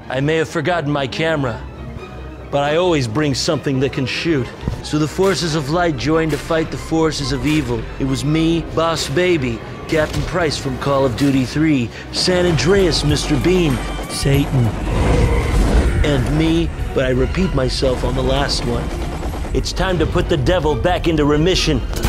I may have forgotten my camera, but I always bring something that can shoot. So the forces of light joined to fight the forces of evil. It was me, Boss Baby, Captain Price from Call of Duty 3, San Andreas, Mr. Bean, Satan, and me, but I repeat myself on the last one. It's time to put the devil back into remission.